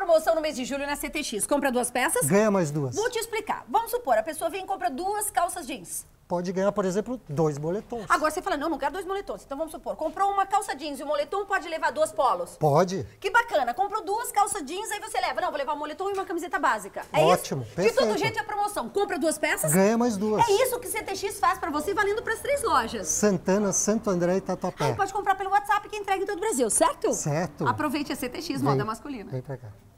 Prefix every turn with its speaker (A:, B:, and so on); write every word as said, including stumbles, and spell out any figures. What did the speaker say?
A: promoção no mês de julho na C T X. Compra duas peças.
B: Ganha mais duas.
A: Vou te explicar. Vamos supor, a pessoa vem e compra duas calças jeans.
B: Pode ganhar, por exemplo, dois moletons.
A: Agora você fala, não, não quero dois moletons. Então vamos supor, comprou uma calça jeans e um moletom, pode levar duas polos?
B: Pode.
A: Que bacana. Comprou duas calças jeans, aí você leva. Não, vou levar um moletom e uma camiseta básica. É
B: Ótimo,
A: isso?
B: perfeito.
A: De todo jeito é promoção. Compra duas peças.
B: Ganha mais duas.
A: É isso que C T X faz pra você, valendo pras três lojas.
B: Santana, Santo André e Tatuapé.
A: Aí pode comprar pelo WhatsApp que entrega em todo o Brasil, certo?
B: Certo.
A: Aproveite a C T X,
B: Vem,
A: moda masculina.
B: Vem pra cá.